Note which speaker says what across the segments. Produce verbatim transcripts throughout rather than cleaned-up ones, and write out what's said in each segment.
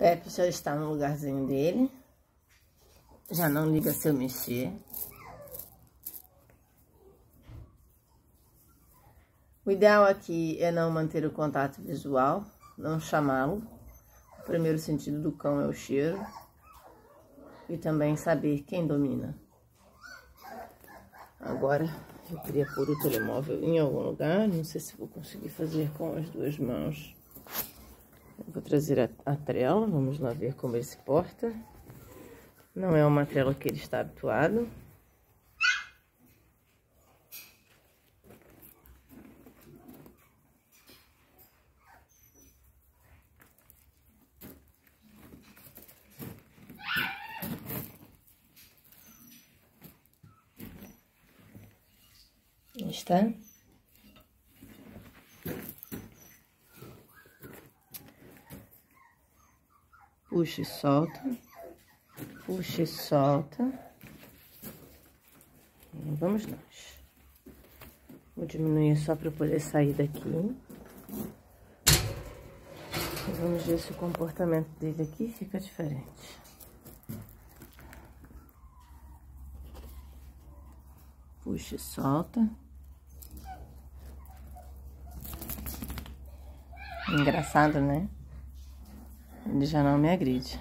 Speaker 1: Pepe já está no lugarzinho dele. Já não liga se eu mexer. O ideal aqui é não manter o contato visual, não chamá-lo. O primeiro sentido do cão é o cheiro. E também saber quem domina. Agora, eu queria pôr o telemóvel em algum lugar. Não sei se vou conseguir fazer com as duas mãos. Eu vou trazer a, a trela, vamos lá ver como ele se porta. Não é uma trela que ele está habituado. Está? Puxa e solta. Puxa e solta. E vamos nós. Vou diminuir só para poder sair daqui. E vamos ver se o comportamento dele aqui fica diferente. Puxa e solta. Engraçado, né? Ele já não me agride.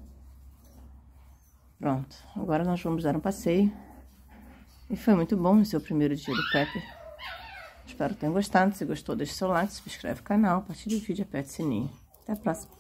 Speaker 1: Pronto, agora nós vamos dar um passeio. E foi muito bom o seu primeiro dia do Pepe. Espero que tenham gostado. Se gostou, deixe seu like, se inscreve no canal, compartilhe o vídeo e aperte o sininho. Até a próxima.